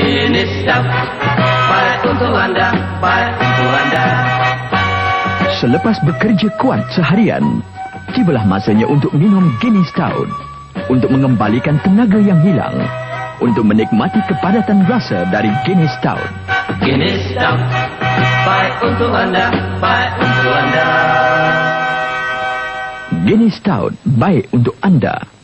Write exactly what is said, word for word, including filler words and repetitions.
Guinness Stout, baik untuk anda, baik untuk anda. Selepas bekerja kuat seharian, tibalah masanya untuk minum Guinness Stout untuk mengembalikan tenaga yang hilang, untuk menikmati kepadatan rasa dari Guinness Stout. Guinness Stout, baik untuk anda, baik untuk anda. Guinness Stout, baik untuk anda.